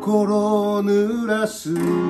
心濡らす。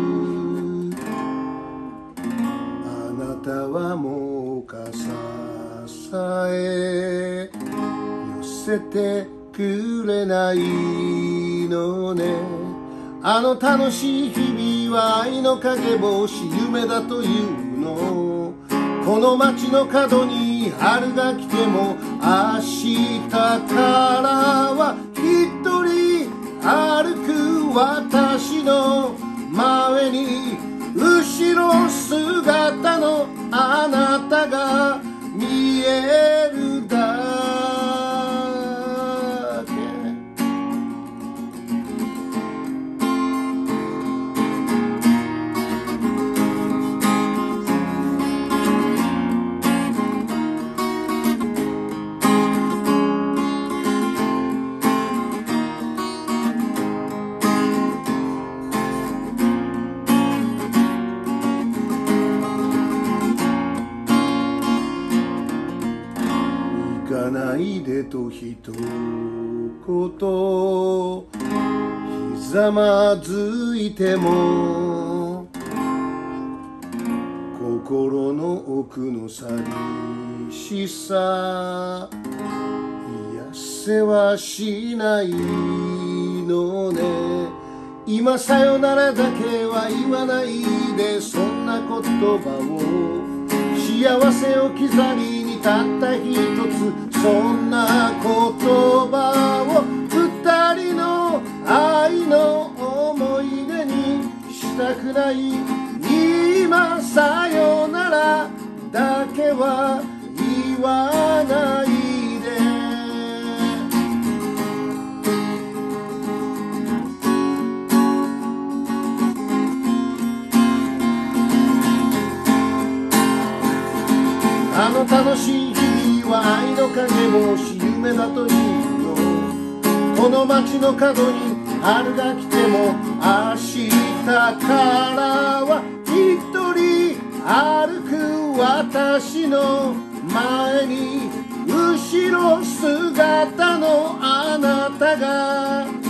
あなたはもう傘さえ寄せてくれないのね。あの楽しい日々は愛の影星、夢だというの。この街の角に春が来ても明日からは一人歩く私の前に後ろ姿のあなたが見えるだけ。行かないでと一言ひざまずいても心の奥の寂しさ癒せはしないのね。今さよならだけは言わないで、そんな言葉を幸せを刻みにたった一つ、そんな言葉を二人の愛の思い出にしたくない。今さよならだけは言わないで。あの楽しい日々は愛の影星、夢だというの。この街の角に春が来ても明日からは一人歩く私の前に後ろ姿のあなたが